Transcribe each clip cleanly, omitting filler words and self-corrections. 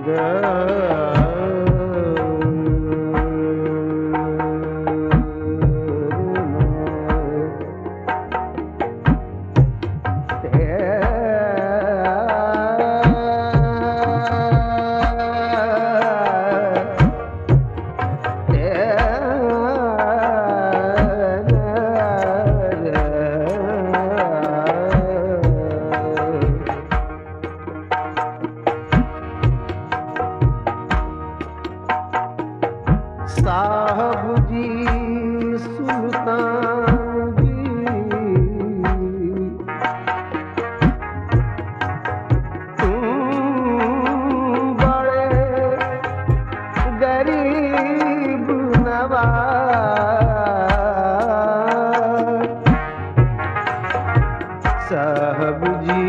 साहब जी सुल्तान जी, तुम बड़े गरीब नवाज। साहब जी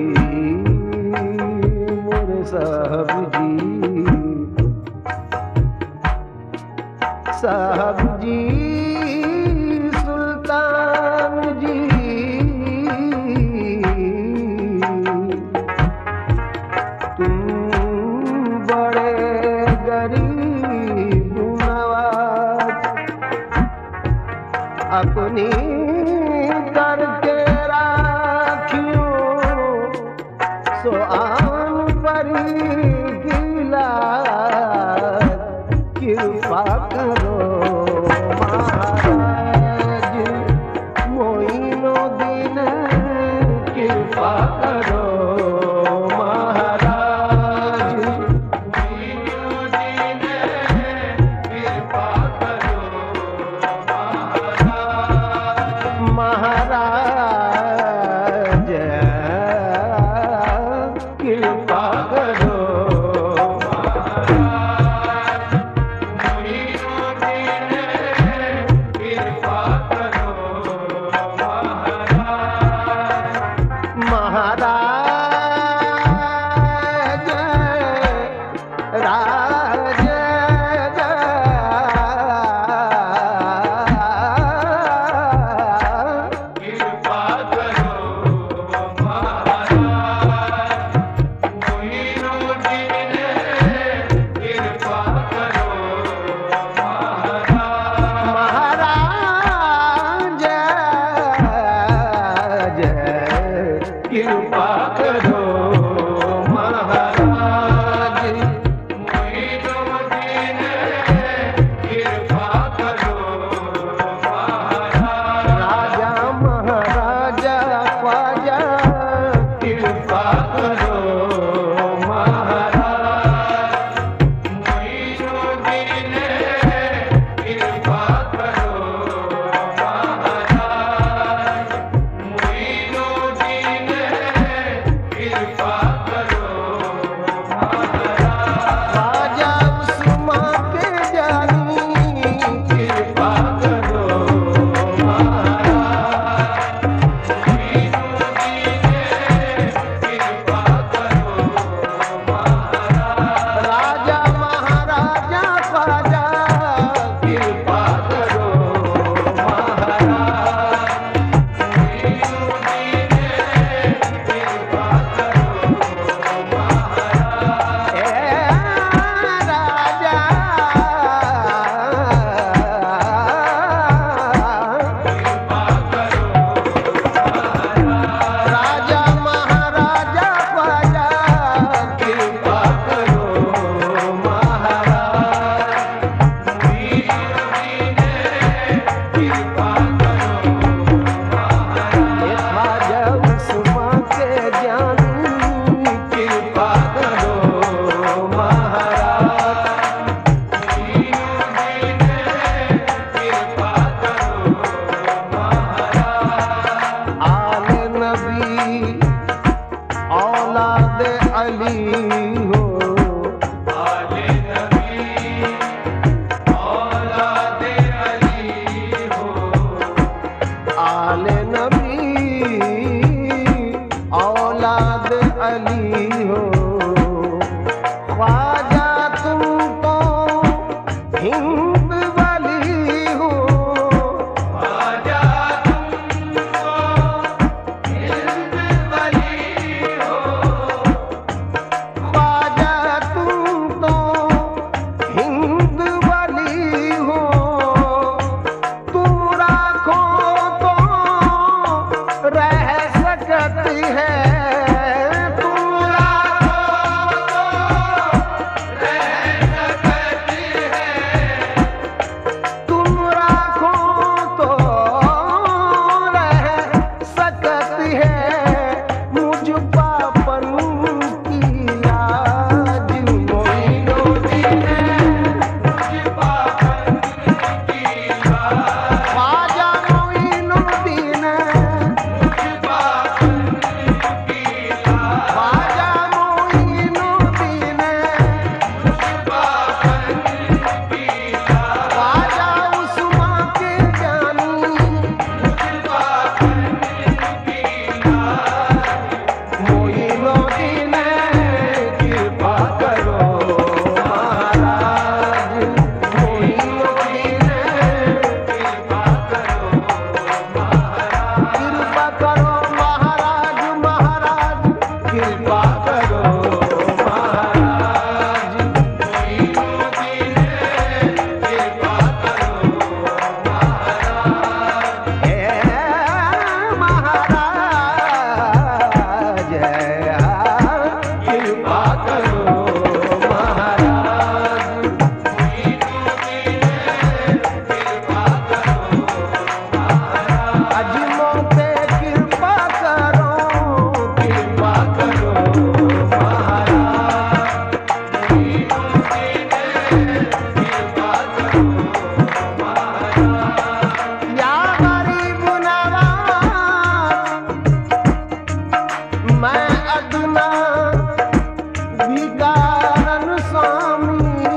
मोरे साहब जी, साहब जी सुल्तान जी, तुम बड़े गरीब नवाज। अपनी करके राखियो सो आन परी गिला, कृपा करो महाराज मोइनो दिन, कृपा करो महाराज मोइनो दिन, कृपा करो महाराज, कृपा करो। कृपा करो महाराज मोइनो दिन, कृपा करो महाराज। राजा महाराजा ख्वाजा, कृपा करो महाराज मोइनो दिन, कृपा करो महाराज मोइनो दिन, कृपा करो महाराज। राजा उस्मा के जानी, कृपा करो महाराज मोइनो दिन, कृपा करो महाराज। राजा महाराजा ख्वाजा, कृपा करो महाराज मोइनो दिन, कृपा करो महाराज। राजा कृपा करो राजा महाराजा ख्वाजा, कृपा करो महाराज मोइनो दिन, कृपा करो महाराज। ख्वाजा उस्मा के जानी, कृपा करो महाराज मोइनो दिन, कृपा करो महाराज। आले नबी औलाद अली हो, आले नबी औलाद अली हो, आले नबी औलाद अली हो। ख्वाजा तुमको हिंद वाली हो, ख्वाजा तुमको हिंद वाली हो, ख्वाजा तुम है मुझ पापन की लाज। मोइनुद्दीन मुझ पापन की लाज। ख्वाजा मोइनुद्दीन मुझ पापन की लाज। ख्वाजा मोइनुद्दीन मुझ पापन की लाज। ख्वाजा उस्मान के जानी मुझ पापन की लाज। मोइनुद्दीन कृपा करो महाराज। मोइनुद्दीन कृपा करो महाराज। कृपा करो महाराज, महाराज कृपा करो महाराज। मोइनुद्दीन कृपा करो महाराज। हे महाराज कृपा करो महाराज। अजमो पे कृपा करो, कृपा करो महाराज। या गरीब नवाज मैं अदना भिकारन स्वामी।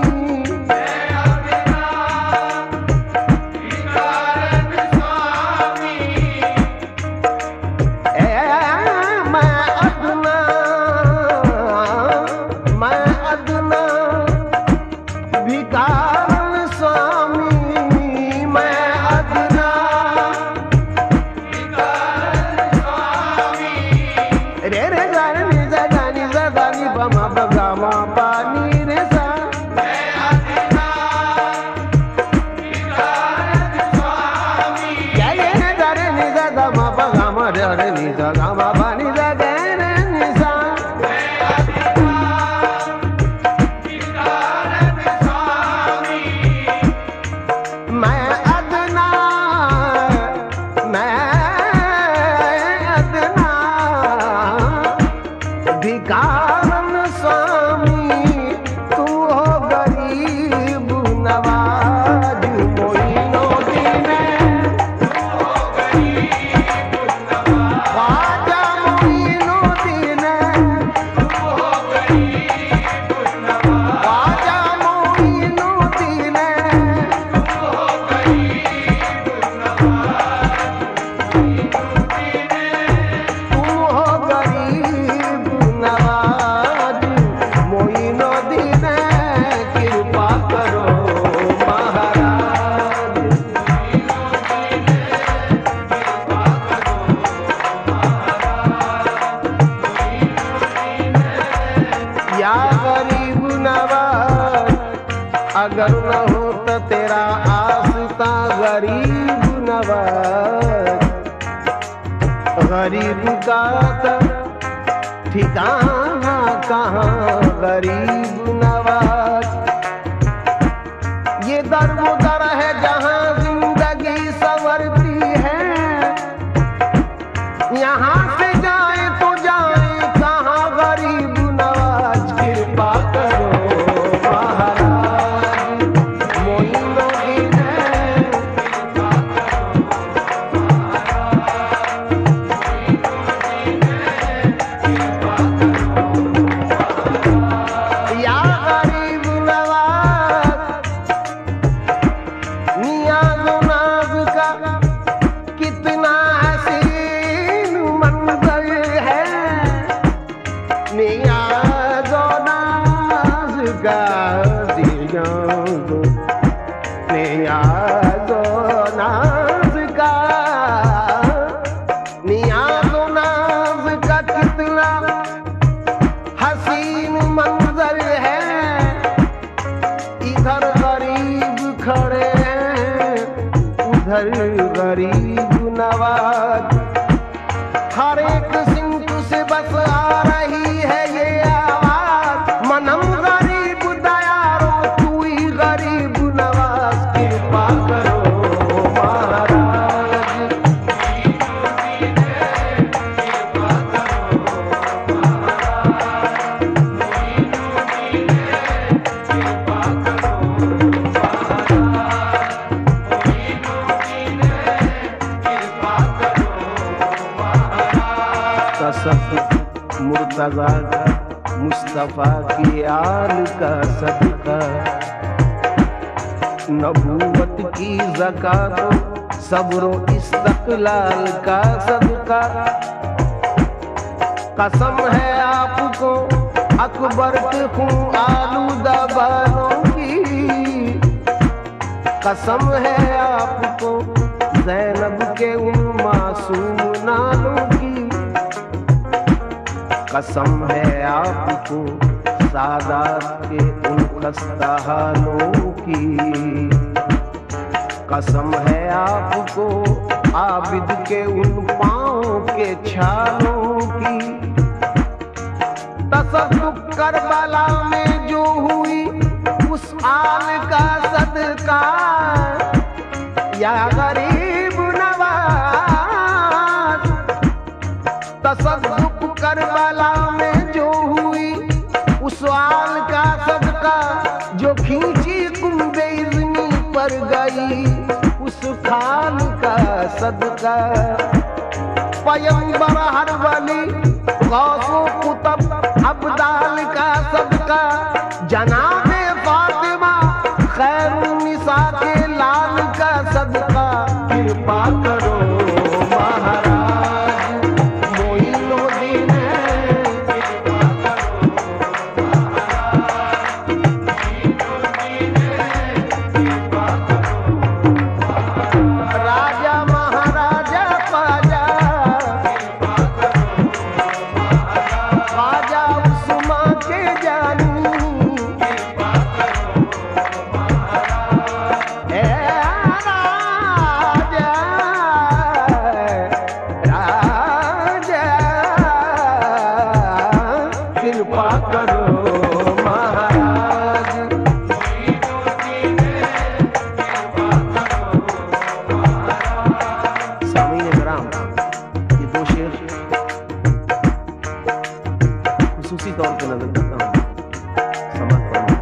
मैं अदना भिकारन स्वामी। मैं अदना रे रे गानी नि जा नि बमा बगामा पानी रे सा। क्या ये रे जा रे नि जा गा मा बगामा रे रे नि जा गा मा पानी जा गे रे नि सा। मैं अदना भिकारन स्वामी। तू हो गरीब नवाज। मोइनुद्दीन ख्वाजा मोइनुद्दीन ख्वाजा मोइनुद्दीन तू हो गरीब नवाज। मोइनुद्दीन कृपा करो महाराज। या गरीब नवाज अगर न हो तो तेरा आस्था गरीब नवाज। गरीब का ठिकाना कहाँ गरीब नवाज। ये दर वो दर है जहाँ जिंदगी संवरती है। यहाँ से जाए तो जाए कहाँ गरीब नवाज। कृपा करो महाराज। मोइनुद्दीन या गरीब नवाज नियाज़ो नाज का कितना हसीन मंजर है। नियाज़ो नाज का नियाज़ो नाज का नियाज़ो नाज का कितना हसीन मंजर है। इधर गरीब खड़े हैं उधर गरीब नवाज। हर एक सिमत से बस आ रही है ये आवाज। मनम गरीब दयारो तू ही गरीब नवाज। कृपा करो महाराज। कसम मुर्तजा मुस्तफा की आल का सदका, नबूवत की ज़कात सब्रो इस्तक़लाल का सदका। कसम है आपको अकबर के खून आलूदा बालों की, कसम है आपको ज़ैनब के उन मासूम नालों की, कसम है आपको सादात के उन खस्ता हालों की, कसम है आपको आबिद के उन पाँव के छालों की। तसव्वुफ करबला में जो हुई उस आल का सदका, या गरीब नवाज। तसव्वुफ करबला में जो हुई उस आल का सदका, जो खींची कुंबे इज़्नी पर गई उस खान का सदका। पैगंबर हर वली गौसो कुतब अब्दाल का सदका, जनाबे फातिमा खैरुन्निसा के लाल का सदका। कृपा करो महाराज मोइनुद्दीन, कृपा करो महाराज मोइनुद्दीन, कृपा करो राजा महाराजा ख्वाजा, कृपा करो ख्वाजा उस्मान के जानी, कृपा करो महाराज। ए राजा राजा कृपा करो महाराज। सामीन कराम, ये दो शेर खुसूसी तौर पर नजर करता हूँ, समझ पाऊँ।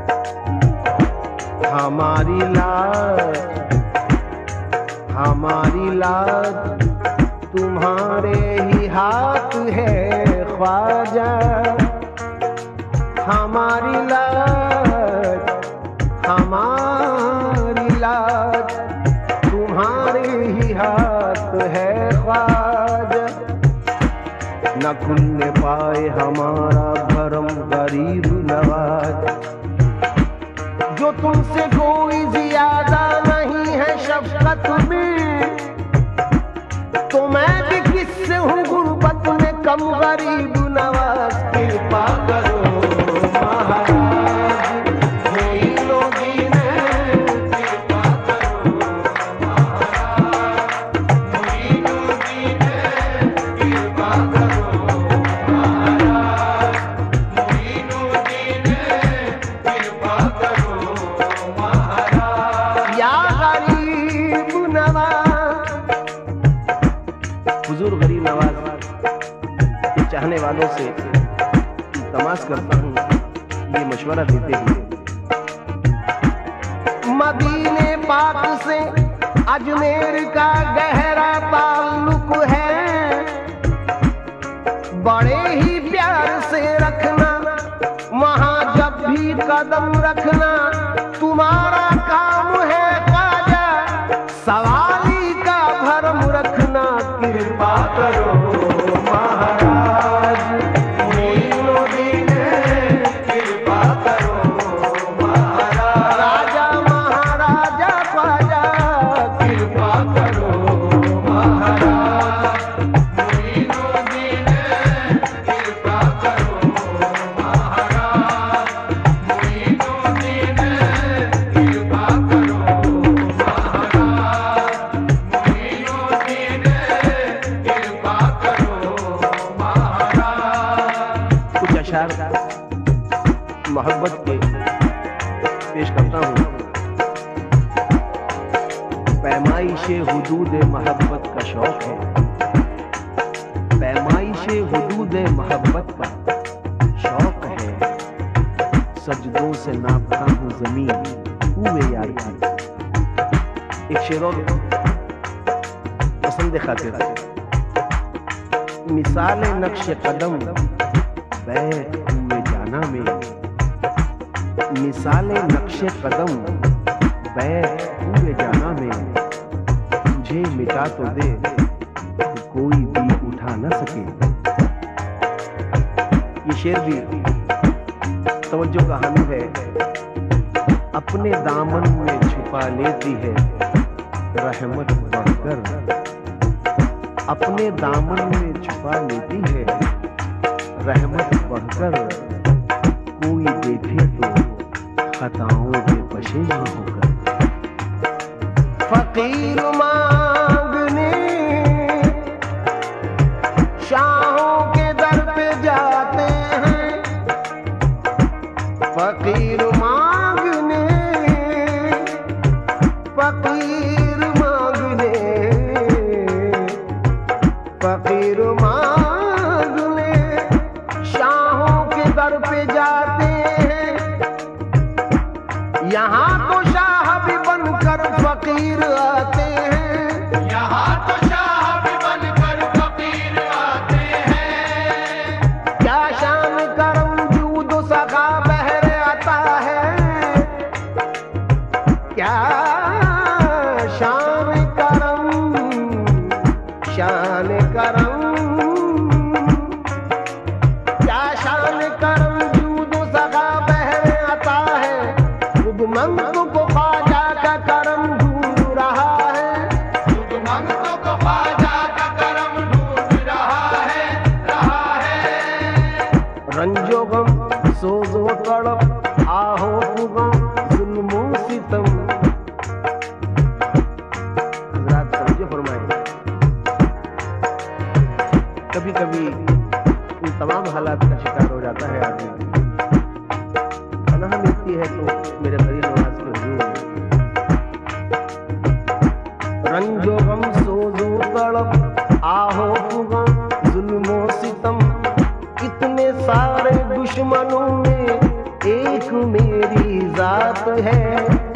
हमारी लाज तुम्हारे ही हाथ है ख्वाजा, हमारी लाज तुम्हारे ही हाथ है ख्वाजा। न खुलने पाए हमारा भरम गरीब नवाज, जो तुमसे कोई ज्यादा नहीं है शफकत में, तो मैं भी किससे हूँ गुर्बत में कम गरीब नवाज। कृपा करो महाराज मोइनुद्दीन, कृपा करो महाराज मोइनुद्दीन, कृपा करो महाराज मोइनुद्दीन, कृपा करो महाराज। या गरीब नवाज, हुजूर गरीब नवाज के चाहने वालों से तमाश करता हूँ ये मशवरा देते हुए, मदीने पाक से अजमेर का गहरा ताल्लुक है, बड़े ही प्यार से रखना वहाँ जब भी कदम रखना, तुम्हारा काम है ख्वाजा सवाली का भरम रखना। कृपा करो महाराज मोइनुद्दीन, कृपा करो महाराज राजा महाराजा ख्वाजा, कृपा करो महाराज मोइनुद्दीन, कृपा करो महाराज मोइनुद्दीन, कृपा करो महाराज मोइनुद्दीन, कृपा करो महाराज। कुछ अशार मोहब्बत के पेश करता हूँ। पैमाइशे हुदूद मोहब्बत का शौक है, पैमाइशे हुदूद मोहब्बत का शौक है, सजदों से नापता हूँ जमीन हुए यार की। एक शेर और पसंद खातिर मिसाले नक्श कदम बैठ हुए जाना में, मिसाले नक्श कदम बैठ हुए जाना में, तुझे मिटा तो दे तो कोई भी उठा न सके। ये शेर भी तवज्जो का हामी है। अपने दामन में छुपा लेती है रहमत बढ़कर, अपने दामन में छुपा लेती है रहमत बढ़कर, कोई देखे तो खताओं के पशेमा होकर। फकीर मांगने शाहों के दर पे जाते हैं, फकीर मांगने, फकीर मांगने, फकीर मांगने शाहों के दर पे जाते हैं। यहाँ तो शाह भी बनकर फकीर आते हैं, यहाँ तो शाह भी बनकर फकीर आते हैं। क्या शान करम जूद सखा बहर आता है, क्या शान करम, शान करम, क्या शान करम जूद सखा बहर आता है। खुद मंगतों को ख्वाजा का करम ढूंढ रहा है, खुद मंगतों को ख्वाजा का करम ढूंढ रहा है, रहा है। रंजो गम सोजो तड़प आहो गम जुल्मो सितम। हज़रात तवज्जो फरमाएं, कभी कभी इन तमाम हालात का शिकार हो जाता है आदमी। पनाह मिलती है तो मेरे गरीब नवाज के हुजूर। रंजो गम सोजो तड़प आहो गम जुल्मो सितम, इतने सारे दुश्मनों में एक मेरी जात है।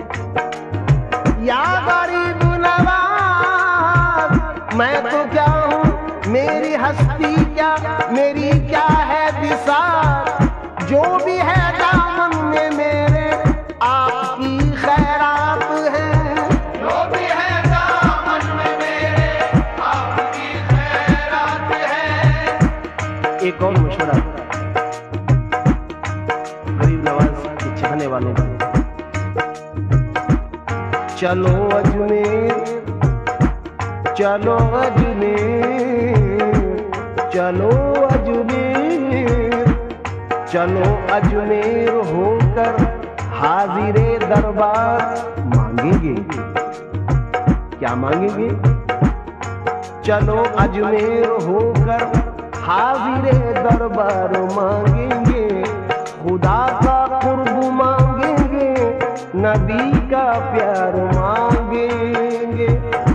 या गरीब नवाज मैं तो क्या हूँ, मेरी हस्ती क्या, मेरी क्या है बिसात। जो भी है दामन में मेरे आपकी खैरात है, जो भी है दामन में मेरे आपकी खैरात है। एक और मशवरा गरीब नवाज के चाहने वालों को, चलो अजमेर, चलो अजमेर, चलो अजमेर, चलो अजमेर होकर हाजिरे दरबार मांगेंगे। क्या मांगेंगे? चलो अजमेर होकर हाजिरे दरबार मांगेंगे। खुदा का कुर्ब मांगेंगे, नबी का प्यार मांगेंगे।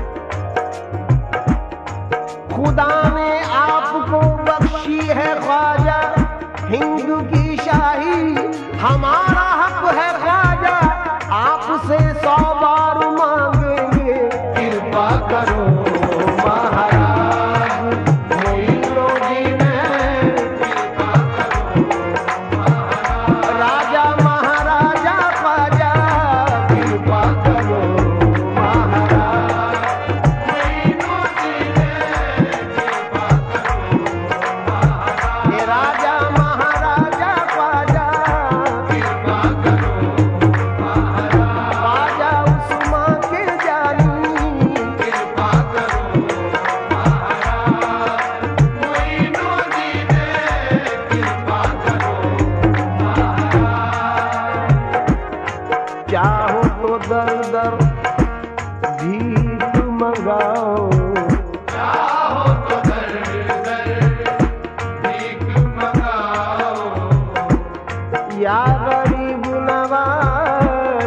खुदा ने आपको बख्शी है ख्वाजा हिंद की शाही, हमारा हक है ख्वाजा आपसे 100 बार मांगेंगे। कृपा करो महाराज मोइनुद्दीन, कृपा करो महाराज राजा महाराजा ख्वाजा, कृपा करो महाराज मोइनुद्दीन, कृपा करो महाराज ये राजा महाराजा ख्वाजा, कृपा करो महाराज ख्वाजा उस्मान के जानी, कृपा करो महाराज मोइनुद्दीन, कृपा करो महाराज। चाहो तो दर दर भीख मंगाओ, चाहो तो दर दर भीख मंगाओ, या गरीब नवाज।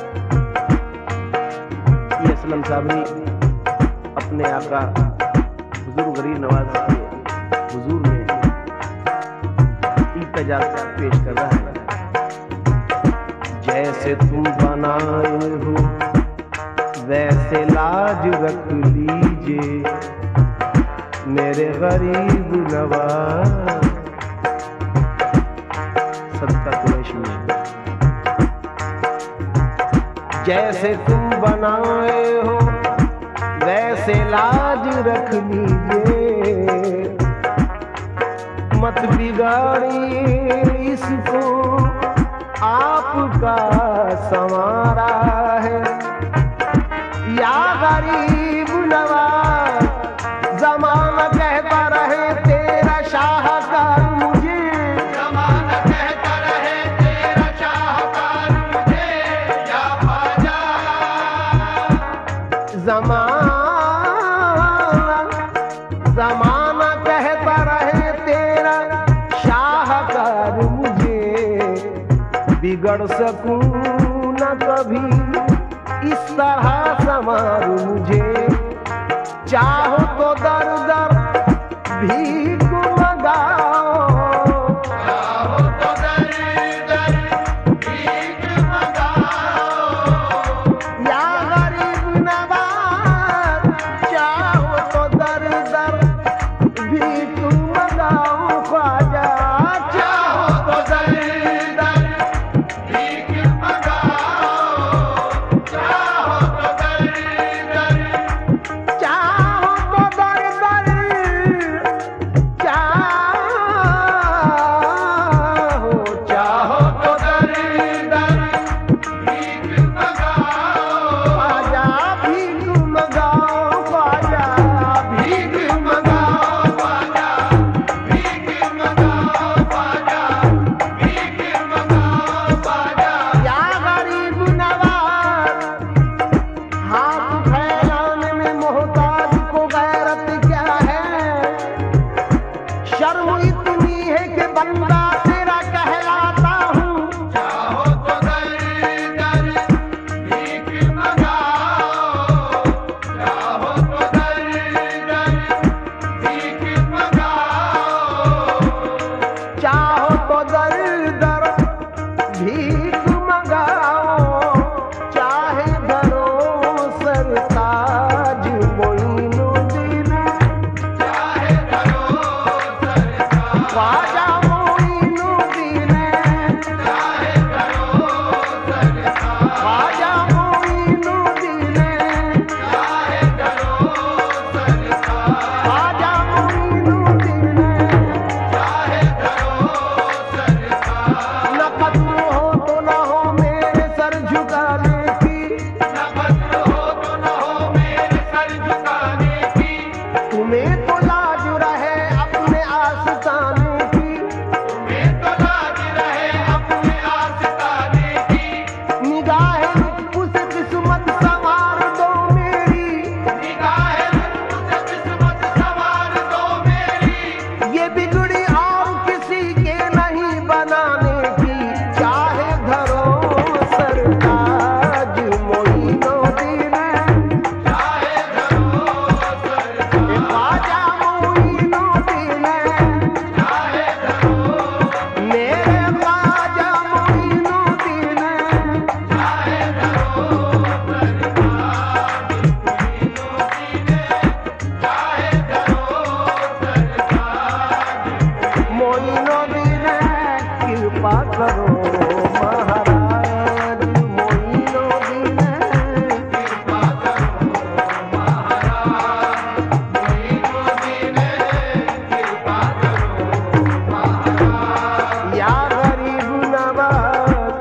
ये असलम साहब अपने आका हुजूर गरीब नवाज के हुजूर में इल्तिजा पेश कर रहा है। जैसे तुम बनाए हो वैसे लाज रख लीजिए, मेरे गरीब नवाज। सदका कुरैश में जैसे तुम बनाए हो वैसे लाज रख लीजिए, मत बिगाड़िए इसको, आपका संवारा है। या गरीब नवाज ज़माना कहता रहे तेरा शाहकार मुझे, ज़माना कहता रहे तेरा शाहकार मुझे, या ख्वाजा। ज़माना कहता रहे तेरा शाहकार मुझे, बिगड़ सकूं न कभी इस तरह संवार मुझे। चाहो तो दर दर भीख मंगाओ, चाहो तो दर दर भीख मंगाओ, या गरीब नवाज चाहो तो दर दर भीख मंगाओ ख्वाजा। चाहो तो दर दर भीख मंगाओ, चाहो तो दर दर, चाहो तो दर दर, चाहो चाहो तो दर दर भीख मंगाओ, ख्वाजा भीख मंगाओ ख्वाजा भीख मंगाओ ख्वाजा, भीख मंगाओ ख्वाजा, भीख मंगाओ ख्वाजा। या गरीब नवाज हाथ फैलाने में मोहताज को गैरत क्या है। शर्म इतनी है कि बंदा तेरा कहलाता हूँ। चाहो तो दर दर भीख मंगाओ, चाहो तो दर दर भीख मंगाओ, चाहो तो दर दर भीख मंगाओ, चाहे दरो सरताज मोइनुद्दीन, चाहे करो सरकार, ख्वाजा मोइनुद्दीन, चाहे करो सरकार, ख्वाजा मोइनुद्दीन, चाहे करो सरकार, ख्वाजा मोइनुद्दीन। चाहे करो सरकार। न कद्र हो तो न हो मेरे सर झुकाने की, न कद्र हो तो न हो मेरे सर झुकाने की, तुम्हें तो लाज रहे अपने आस्ताने की। तुम्हें तो लाज रहे अपने आस्ताने की। निगाहें उस किस्मत संवार दो मेरी, निगाहें मुझसे किस्मत संवार दो मेरी, ये बिगड़ी और किसी के नहीं बनाने की। चाहे धरो सरताज मोइनुद्दीन, चाहे धरो सरकार, ख्वाजा मोइनुद्दीन, चाहे धरो, मेरे ख्वाजा मोइनुद्दीन। चाहे धरो सरकार, चाहे धरो सरकार। मोइनुद्दीन कृपा करो महाराज, मोइनुद्दीन कृपा करो महाराज, मोइनुद्दीन कृपा करो महाराज। या गरीब नवाज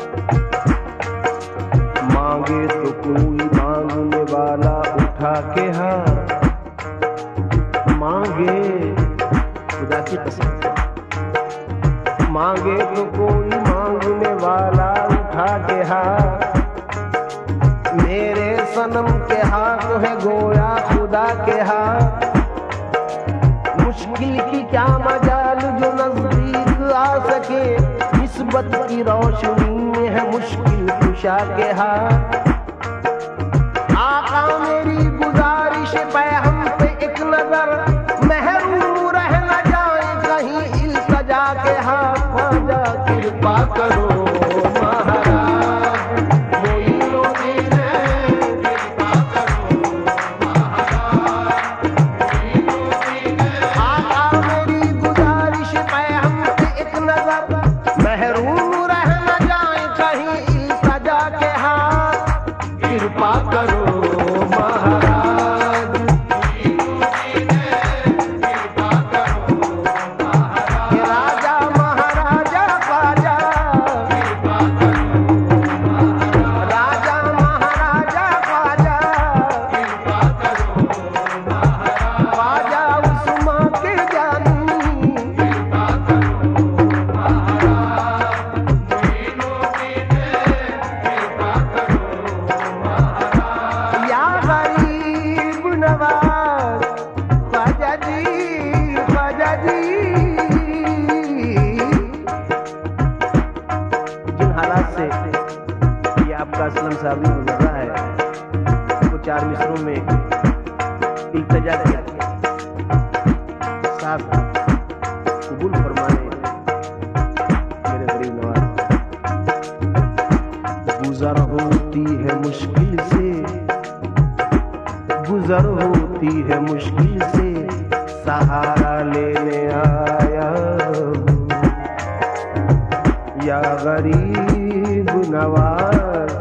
मांगे तो कोई मांगने वाला उठा के हाथ मांगे, खुदा की कसम मांगे तो कोई मांगने वाला उठा के हाथ। मेरे सनम के हाथ है गोया खुदा के हाथ। मुश्किल की क्या मजाल जो नजदीक आ सके, निस्बत की रोशनी में है मुश्किल कुशा के हाथ। आका मेरी गुजारिश पे हम पे एक नजर, महरूम रह न जाए कहीं इल्तजा के हाथ। ख्वाजा कृपा करो महाराज, मोइनुद्दीन कृपा करो महाराज, मोइनुद्दीन कबूल फरमाए मेरे गरीब नवाज। गुजर होती है मुश्किल से, गुजर होती है मुश्किल से, सहारा लेने आया हूँ या गरीब नवाज।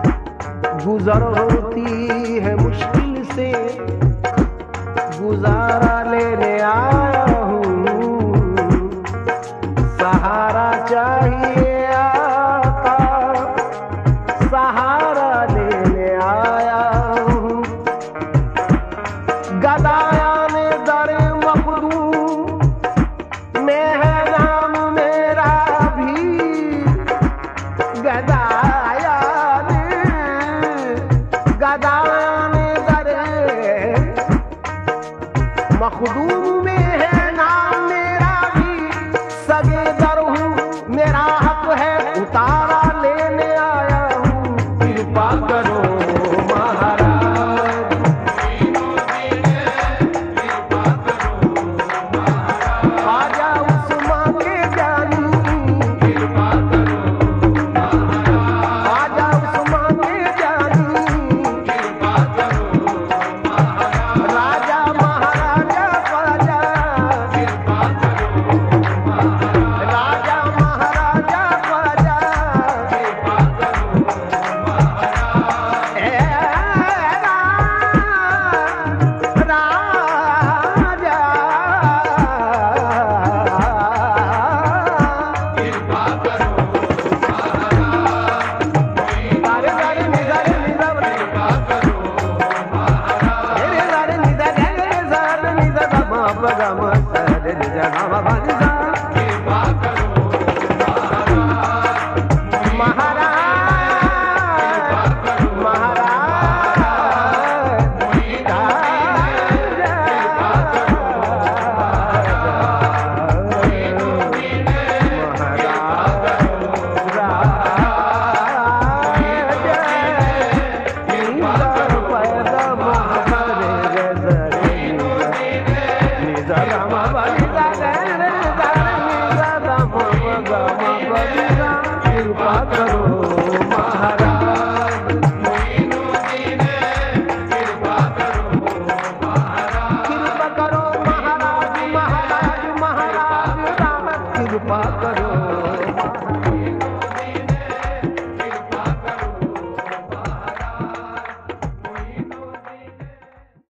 गुजर होती है मुश्किल से, गुजार